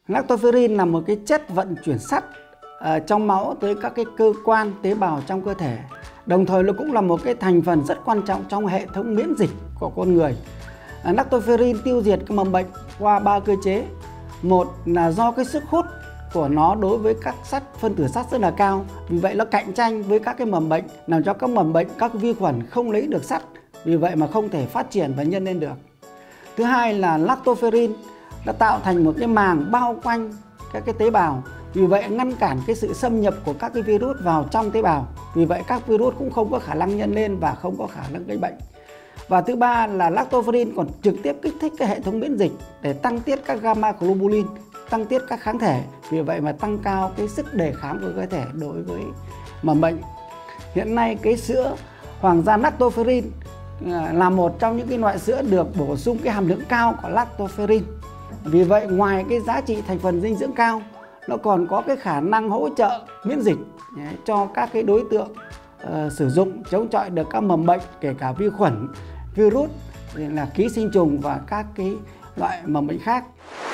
Lactoferrin là một cái chất vận chuyển sắt trong máu tới các cái cơ quan tế bào trong cơ thể. Đồng thời nó cũng là một cái thành phần rất quan trọng trong hệ thống miễn dịch của con người. Lactoferrin tiêu diệt các mầm bệnh qua 3 cơ chế. Một là do cái sức hút của nó đối với các phân tử sắt rất là cao, vì vậy nó cạnh tranh với các cái mầm bệnh, làm cho các mầm bệnh, các vi khuẩn không lấy được sắt, vì vậy mà không thể phát triển và nhân lên được. Thứ hai là lactoferrin đã tạo thành một cái màng bao quanh các cái tế bào, vì vậy ngăn cản cái sự xâm nhập của các cái virus vào trong tế bào, vì vậy các virus cũng không có khả năng nhân lên và không có khả năng gây bệnh. Và thứ ba là lactoferrin còn trực tiếp kích thích cái hệ thống miễn dịch để tăng tiết các gamma globulin, tăng tiết các kháng thể, vì vậy mà tăng cao cái sức đề kháng của cơ thể đối với mầm bệnh. Hiện nay cái sữa hoàng gia lactoferrin là một trong những cái loại sữa được bổ sung cái hàm lượng cao của lactoferrin. Vì vậy ngoài cái giá trị thành phần dinh dưỡng cao, nó còn có cái khả năng hỗ trợ miễn dịch cho các cái đối tượng sử dụng, chống chọi được các mầm bệnh, kể cả vi khuẩn, virus, là ký sinh trùng và các cái loại mầm bệnh khác.